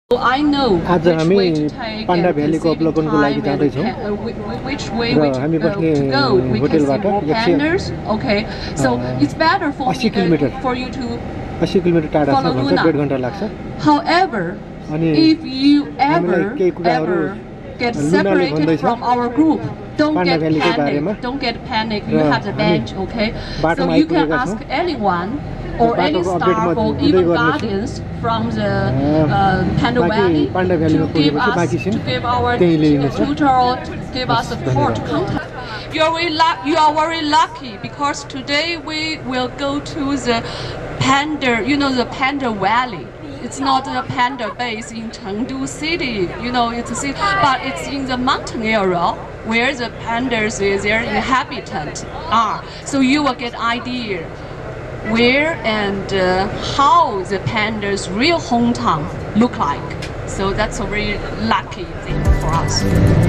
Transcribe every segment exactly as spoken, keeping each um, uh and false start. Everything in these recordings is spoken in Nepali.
I know आज हामी पाण्डा भ्यालीको अवलोकनको लागि जाँदैछौँ र हामी बस्ने होटलबाट अस्सी किलोमिटर अस्सी किलोमिटर टाढा छ भन्छ डेढ घन्टा लाग्छ अनि if you ever ever get separated from our group, don't get panic. Don't get panic. You have the badge, okay? So you can ask anyone or any staff or even guardians from the uh, Panda Valley to give us to give our tutor or to give us support to contact. You are very you are very lucky because today we will go to the Panda, you know, the Panda Valley. It's not a panda base in Chengdu city, you know, it's a city, but it's in the mountain area where the pandas, their inhabitants are. So you will get idea where and uh, how the pandas' real hometown look like. So that's a very lucky thing for us.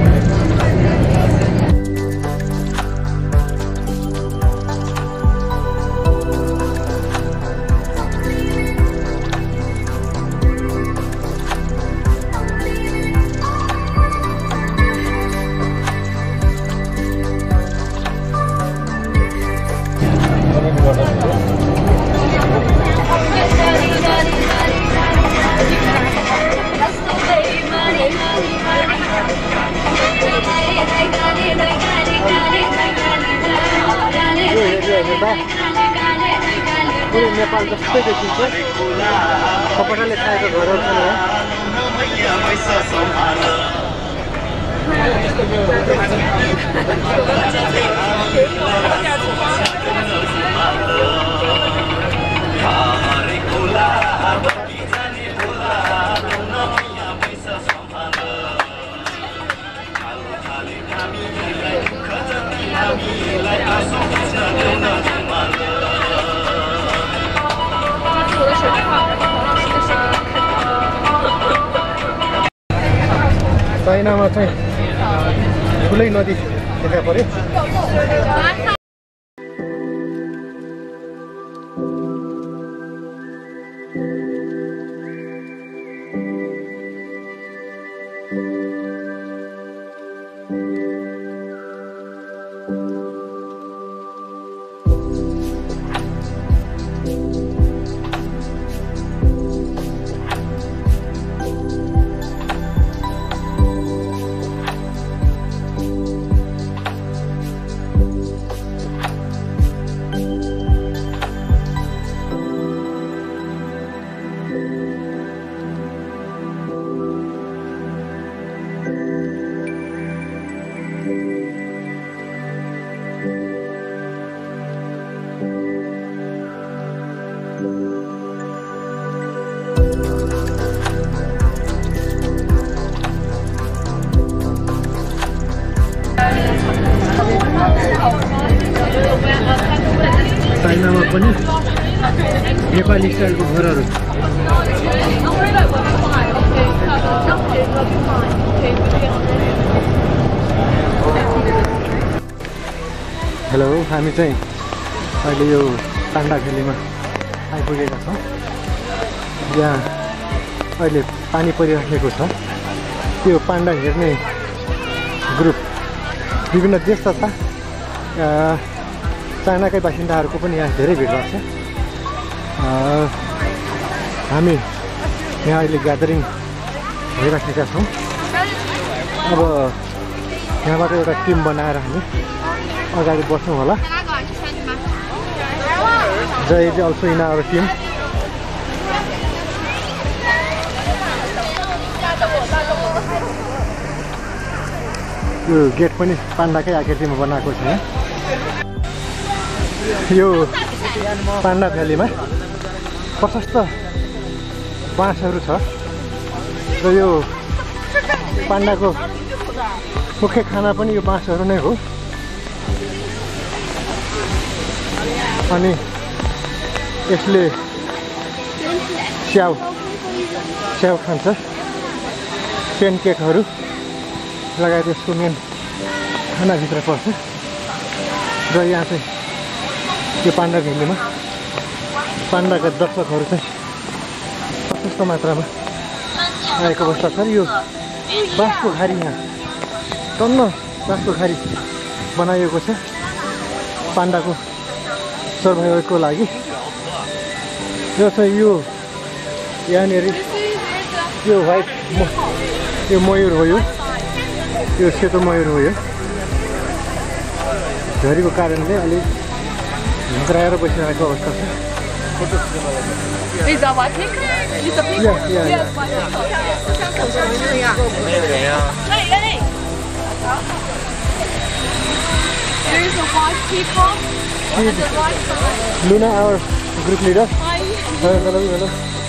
Nepal जस्तै देखिन्छ कपडाले खाएको घरहरू छन् चाइनामा चाहिँ ठुलै नदी देखा पर्यो चाइनामा पनि नेपाली स्टाइलको घरहरू हेलो हामी चाहिँ अहिले यो पाण्डा भ्यालीमा आइपुगेका छौँ यहाँ अहिले पानी परिराखेको छ त्यो पाण्डा हेर्ने ग्रुप विभिन्न देश तथा चाइनाकै बासिन्दाहरूको पनि यहाँ धेरै भिड लाग्छ हामी यहाँ अहिले ग्यादरिङ भइराखेका छौँ अब यहाँबाट एउटा टिम बनाएर हामी अगाडि बस्छौँ होला Jai is also in our team यो गेट पनि पाण्डाकै आकृतिमा बनाएको छ यो पाण्डा भ्यालीमा प्रशस्त बाँसहरू छ र यो पाण्डाको मुख्य खाना पनि यो बाँसहरू नै हो अनि यसले स्याउ स्याउ खान्छ पेनकेकहरू लगायत यसको मेन खानाभित्र पर्छ र यहाँ चाहिँ यो पाण्डा भ्यालीमा पाण्डाका दर्शकहरू चाहिँ प्रशस्त मात्रामा आएको अवस्था छ यो बाँसको खारी यहाँ टन्न बाँसको खारी बनाइएको छ पाण्डाको सर्भाइभलको लागि। यो चाहिँ यो यहाँनिर यो व्हाइट यो मयूर हो, यो यो सेतो मयूर हो। यो झरीको कारणले अलिक झुक्राएर बसिरहेको अवस्था छ। Is that what picnic? Is a picnic? Yeah, yeah, yeah. There is a white peacock on the right side. Luna, our group leader. Hi. Hello, hello, hello.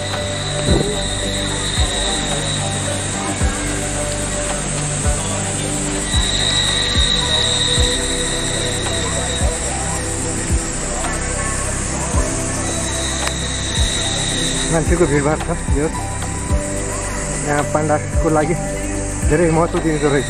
मान्छेको भिडभाड छ। यो यहाँ पाण्डाको लागि धेरै महत्त्व दिएको रहेछ।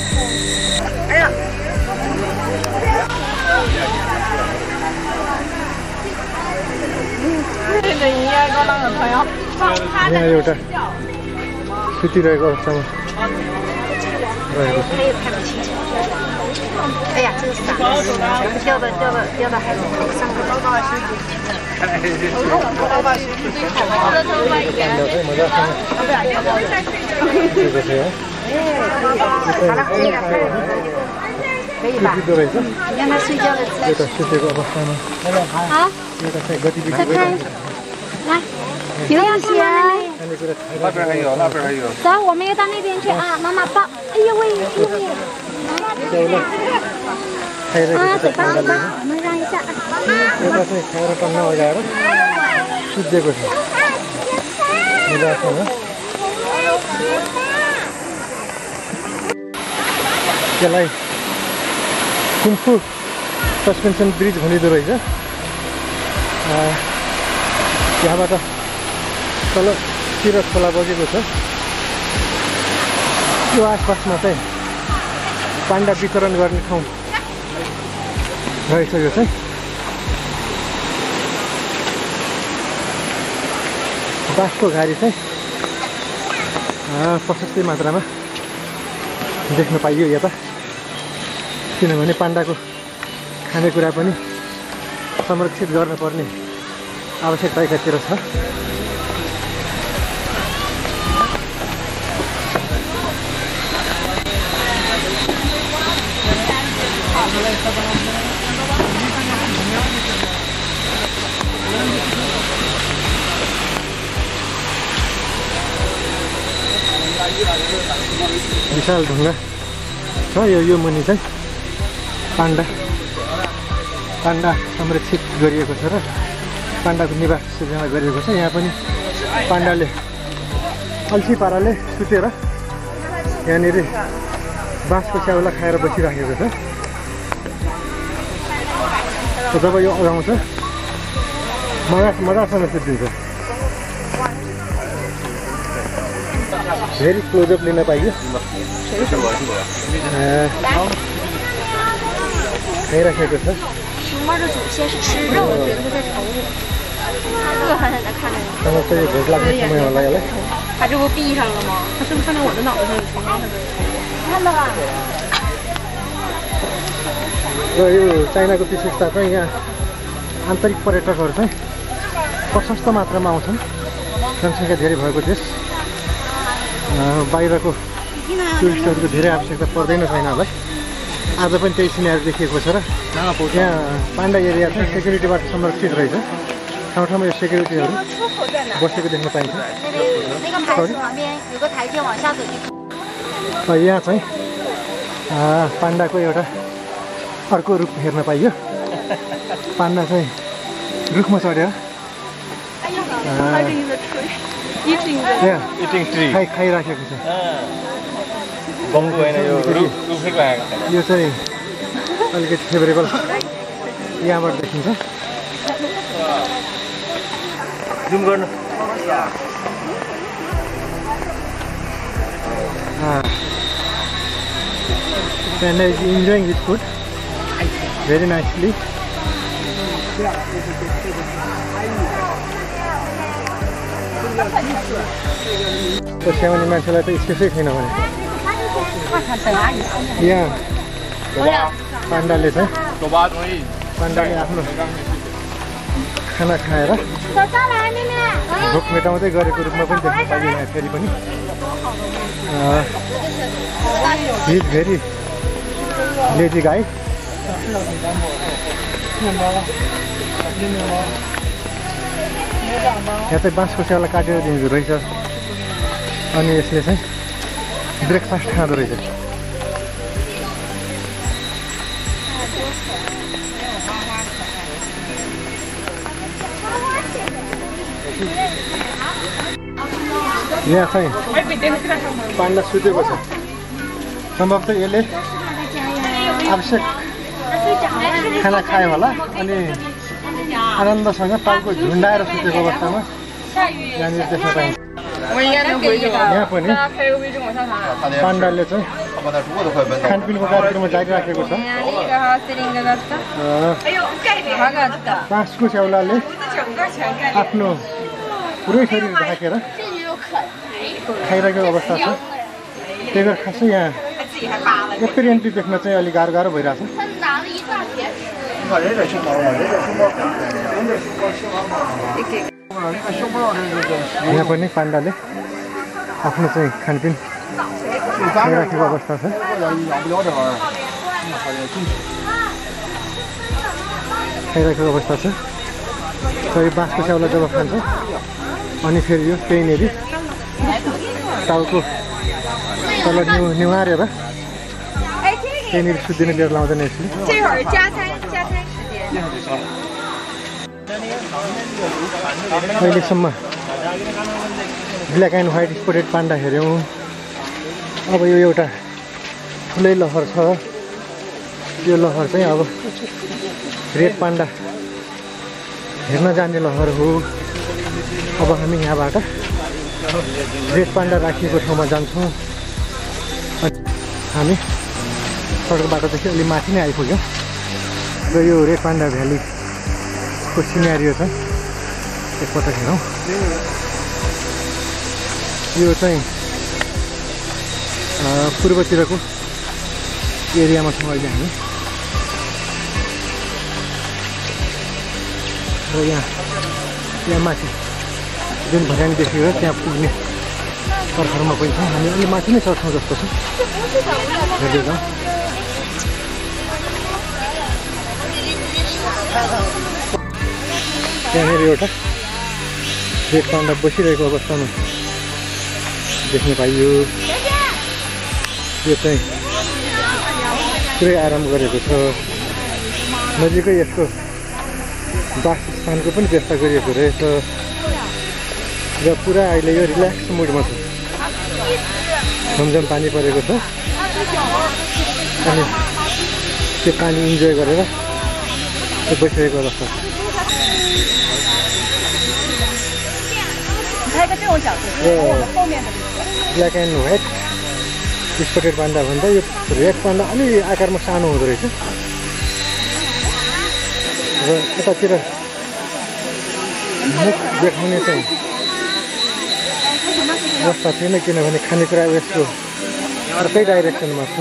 यहाँ एउटा सुतिरहेको अवस्थामा रहेको छ। एउटा सुतेको अवस्थामा एउटा चाहिँ गतिविधि भइरहेको छ। 有东西啊！ 那边还有，那边还有。 走，我们要到那边去啊！妈妈抱。哎呦喂，哎呦喂！啊，嘴巴嘴巴，我们让一下。 एउटा चाहिँ खाएर टन्न लगाएर सुत्दिएको छ। मजासँग त्यसलाई कुम्फु सस्पेन्सन ब्रिज भनिँदो रहेछ। यहाँबाट तलतिर खोला बगेको छ। यो आसपासमा चाहिँ पाण्डा वितरण गर्ने ठाउँ रहेछ। यो चाहिँ बाँसको घारी चाहिँ प्रशस्तै मात्रामा देख्न पाइयो यता, किनभने पाण्डाको खानेकुरा पनि संरक्षित गर्नुपर्ने आवश्यकता एकातिर छ। विशाल ढुङ्गा छ यो यो मुनि चाहिँ पाण्डा पाण्डा संरक्षित गरिएको छ र पाण्डाको निवास सिर्जना गरिएको छ। यहाँ पनि पाण्डाले अल्छी पाराले सुतेर यहाँनिर बाँसको च्याउला खाएर बसिराखेको छ। जब यो अगाउँछ मजा मजासँग सुत्दिन्छ। धेरै क्लोजअप लिन पाइयो। खाइराखेको छ। भेट लाग्ने समय होला यसलाई। 它这不闭上了吗？它是不是看到我的脑袋上有虫啊？看到了。 र यो चाइनाको विशेषता चाहिँ यहाँ आन्तरिक पर्यटकहरू चाहिँ प्रशस्त मात्रामा आउँछन्। जनसङ्ख्या धेरै भएको देश, बाहिरको टुरिस्टहरूको धेरै आवश्यकता पर्दैन चाइनालाई। आज पनि त्यही सिनेरी देखिएको छ र यहाँ पाण्डा एरिया चाहिँ सेक्युरिटीबाट संरक्षित रहेछ। ठाउँ ठाउँमा यो सेक्युरिटीहरू बसेको देख्न पाइन्छ। यहाँ चाहिँ पाण्डाको एउटा अर्को रूप हेर्न पाइयो। पाण्डा चाहिँ रुखमा चढेर खाइ खाइराखेको छ। यो चाहिँ अलिकति फेभरेबल यहाँबाट देखिन्छ। जुम गर्नु। Panda is enjoying his food very nicely. स्याउने मान्छेलाई त स्पेसै छैन भने यहाँ पाण्डाले चाहिँ पाण्डाले आफ्नो खाना खाएर भोक मेटाउँदै गरेको रूपमा पनि देख्न पाइयो यहाँ फेरि पनि हिज भेरी लेजी गाई यहाँ चाहिँ बाँसको स्याउला काटेर दिँदो रहेछ अनि यसले चाहिँ ब्रेकफास्ट खाँदो रहेछ यहाँ चाहिँ पाण्डा सुतेको छ सम्भवतः यसले आवश्यक खाना खायो होला अनि आनन्दसँग टाउको झुन्डाएर सुतेको अवस्थामा यहाँनिर देख्न पाइन्छ यहाँ पनि पाण्डाले चाहिँ खानपिनको कार्यक्रममा जारी राखेको छ बाँसको स्याउलाले आफ्नो पुरै शरीर ढाकेर खाइरहेको अवस्था छ त्यही भएर खासै यहाँ एपिरेन्टली देख्न चाहिँ अलिक गाह्रो गाह्रो भइरहेको छ यहाँ पनि पाण्डाले आफ्नो चाहिँ खानपिन खाइराखेको अवस्था छ खाइराखेको अवस्था छ र यो बाँसको स्याउला जब खान्छ अनि फेरि यो त्यहीँनिर टाउको तल निउ निहारेर त्यहीँनिर सुत्दिन लिएर लाउँदैन यसले अहिलेसम्म black and white spotted panda हेऱ्यौँ अब यो एउटा ठुलै लहर छ यो लहर चाहिँ अब रेड पाण्डा हेर्न जाने लहर हो अब हामी यहाँबाट रेड पाण्डा राखिएको ठाउँमा जान्छौँ हामी सडक बाटोदेखि अलि माथि नै आइपुग्यौँ र यो रेड पाण्डा भ्यालीको सिनेरियो चाहिँ एकपटक हेरौँ यो चाहिँ पूर्वतिरको एरियामा छौँ अहिले हामी र यहाँ यहाँ माथि जुन भर्याङ देखेर त्यहाँ पुग्ने पर्खरमा पनि छौँ हामी अलि माथि नै चढ्छौँ जस्तो छ हेर्दै जाउँ त्यहाँनिर एउटा रेड पाण्डा बसिरहेको अवस्थामा देख्न पाइयो यो चाहिँ पुरै आराम गरेको छ नजिकै यसको वासस्थानको पनि व्यवस्था गरिएको रहेछ र पुरा अहिले यो रिल्याक्स मुडमा छ झमझम पानी परेको छ अनि त्यो पानी इन्जोय गरेर बसिरहेको अवस्था छ black and white spotted panda भन्दा यो रेड पाण्डा अलि आकारमा सानो हुँदो रहेछ र यतातिर मुख देखाउने चाहिँ अवस्था थिएन किनभने खानेकुरा यसको अर्कै डाइरेक्सनमा छ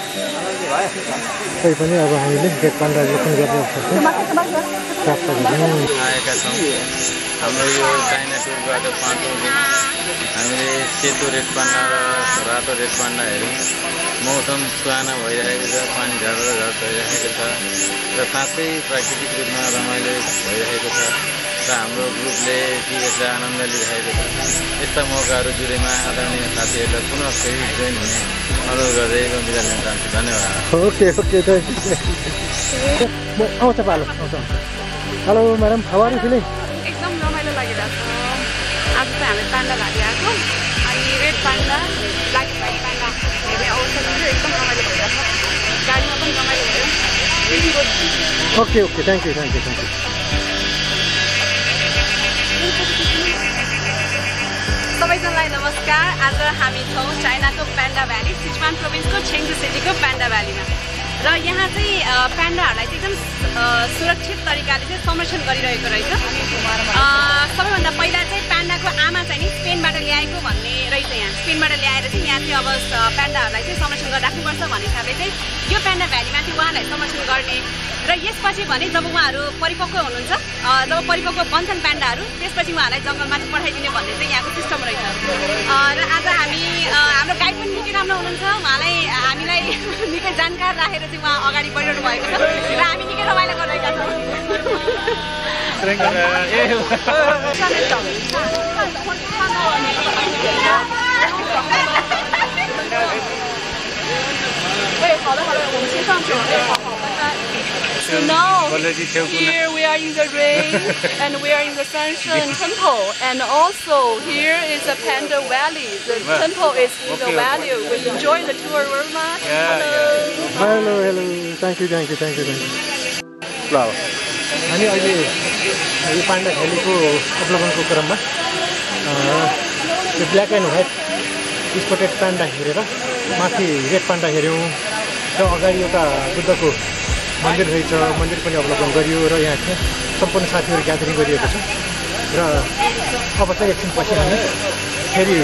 तै पनि अब हामीले रेड पाण्डा रोक्ने गर्ने प्राप्त गऱ्यौँ आएका छौँ हाम्रो यो चाइना टुरबाट पाँचौँ दिन हामीले सेतो रेड पाण्डा र रातो रेड पाण्डा हेऱ्यौँ मौसम सुहाना भइरहेको छ पानी झर झर भइरहेको छ र साँच्चै प्राकृतिक रूपमा रमाइलो भइरहेको छ र हाम्रो ग्रुपले यसलाई आनन्द लिइरहेको छ यस्ता मौकाहरू जुरेमा आदरणीय साथीहरूलाई पुनः फेरि जोइन हुने अनुरोध गर्दै बिदा लिन चाहन्छु धन्यवाद ओके ओके आउँछ पालो आउँछ hello madam how are you feeling एकदम रमाइलो लागिरहेको छ आज चाहिँ हामी पाण्डा भ्याली आएको अनि red panda black white panda हेर्ने अवसर चाहिँ एकदम रमाइलो भइरहेको छ गाडीमा पनि रमाइलो भयो okay okay thank you thank you thank you सबैजनालाई नमस्कार आज हामी छौँ चाइनाको पाण्डा भ्याली सिचुआन प्रोभिन्सको छेङ सिटीको पाण्डा भ्यालीमा र यहाँ चाहिँ पाण्डाहरूलाई चाहिँ एकदम सुरक्षित तरिकाले चाहिँ संरक्षण गरिरहेको रहेछ सबैभन्दा पहिला चाहिँ पाण्डा पान्डाको आमा चाहिँ नि स्पेनबाट ल्याएको भन्ने रहेछ यहाँ स्पेनबाट ल्याएर चाहिँ यहाँ चाहिँ अब पान्डाहरूलाई चाहिँ संरक्षण गरेर राख्नुपर्छ भन्ने हिसाबले चाहिँ यो पान्डा भ्यालीमा चाहिँ उहाँलाई संरक्षण गर्ने र यसपछि भने जब उहाँहरू परिपक्व हुनुहुन्छ जब परिपक्व बन्छन् पान्डाहरू त्यसपछि उहाँहरूलाई जङ्गलमा चाहिँ पठाइदिने भन्ने चाहिँ यहाँको सिस्टम रहेछ र आज हामी हाम्रो गाइड पनि निकै राम्रो हुनुहुन्छ उहाँलाई हामीलाई निकै जानकार राखेर चाहिँ उहाँ अगाडि बढिरहनु भएको छ र हामी निकै रमाइलो गरिरहेका छौँ So now, here we are in the rain and we are in the Sichuan Temple, and also here is the Panda Valley. The temple is in the valley. We enjoy the tour very much. Hello. Hello, hello. Thank you, thank you, thank you, thank you. Wow. हामी अहिले यो पान्डा भ्यालीको अवलोकनको क्रममा यो black and white spotted panda हेरेर माथि रेड पान्डा हेऱ्यौँ र अगाडि एउटा बुद्धको मन्दिर रहेछ मन्दिर पनि अवलोकन गरियो र यहाँ चाहिँ सम्पूर्ण साथीहरू ग्यादरिङ गरिएको छ र अब चाहिँ एकछिनपछि हामी फेरि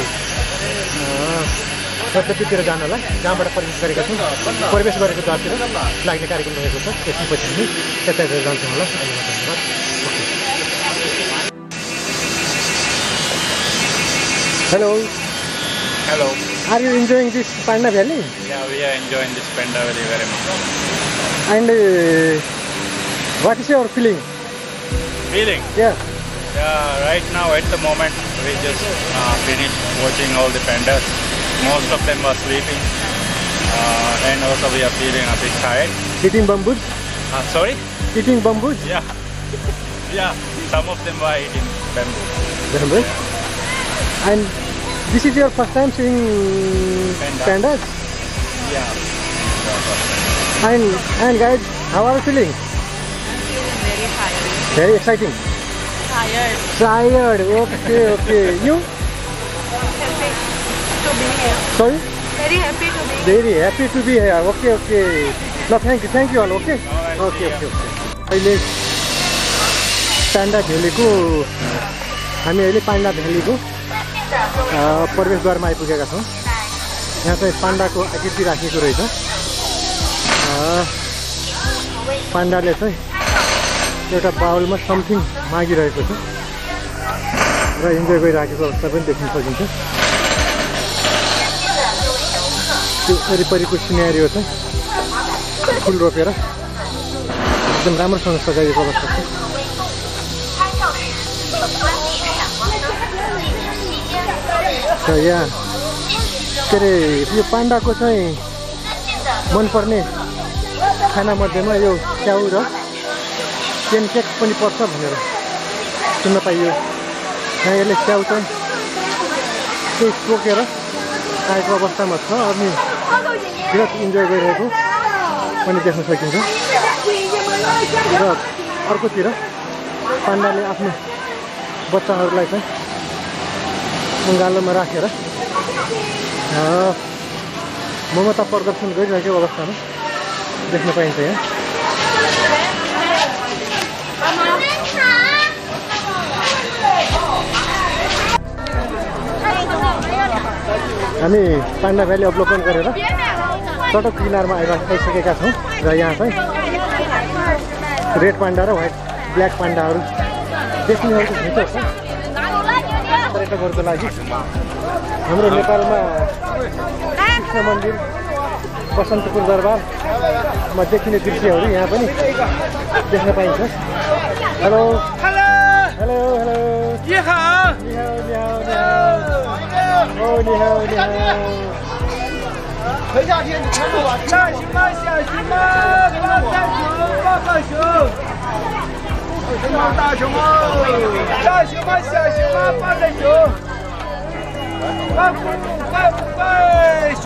गन्तव्यतिर जानलाई जहाँबाट प्रवेश गरेका छौँ प्रवेश गरेको द्वारतिर लाग्ने कार्यक्रम रहेको छ एकछिनपछि हामी त्यतातिर जान्छौँ होला धन्यवाद hello Hello. Are you enjoying this Panda Valley? Yeah, we are enjoying this Panda Valley very much. And uh, what is your feeling? Feeling? Yeah. Yeah, right now at the moment we just uh, finished watching all the pandas. Most of them were sleeping. Uh, and also we are feeling a bit tired. Eating bamboos? Uh, sorry? Eating bamboos? Yeah. Yeah, some of them were eating bamboo. Bamboo? And this is your first time seeing Panda. pandas? Yeah. And, and guys, how are you feeling? Feeling very tired. Very exciting. Tired. Tired. Okay, okay. You? Happy to be here. Sorry? Very happy to be here. Very happy to be here. Okay, okay. No, thank you, thank you all. Okay. Okay, okay, okay. अहिले पान्डा भ्यालीको हामी अहिले पान्डा भ्यालीको प्रवेशद्वारमा आइपुगेका छौँ यहाँ चाहिँ पान्डाको आकृति राखिएको रहेछ पान्डाले चाहिँ एउटा बाउलमा समथिङ मागिरहेको छ र इन्जोय गरिराखेको अवस्था पनि देख्न सकिन्छ त्यो वरिपरिको सिनेरियो चाहिँ फुल रोपेर एकदम राम्रोसँग सजाइएको अवस्था छ र यहाँ के अरे यो पान्डाको चाहिँ मनपर्ने खानामध्येमा यो च्याउ र पेनकेक पनि पर्छ भनेर सुन्न पाइयो यहाँ यसले च्याउ चाहिँ केही टोकेर आएको अवस्थामा छ अनि विराट इन्जोय गरिरहेको पनि देख्न सकिन्छ र अर्कोतिर पान्डाले आफ्नो बच्चाहरूलाई चाहिँ अँगालोमा राखेर ममता प्रदर्शन गरिरहेको अवस्थामा देख्न पाइन्छ यहाँ हामी पान्डा भ्याली अवलोकन गरेर सडक किनारमा आइसकेका छौँ र यहाँ चाहिँ रेड पान्डा र व्हाइट ब्ल्याक पान्डाहरू देख्नेहरूको भित्र छ पर्यटकहरूको लागि हाम्रो नेपालमा कृष्ण मन्दिर बसन्तपुर दरबारमा देखिने दृश्यहरू यहाँ पनि देख्न पाइन्छ हेलो हेलो हेलो हेलो नि हाउ नि हाउ नि हाउ नि हाउ ओ नि हाउ नि हाउ 回夏天你看到吧？大熊猫、小熊猫、大袋熊、大袋熊，大熊猫、大熊猫、小熊猫、大袋熊，快不快不快？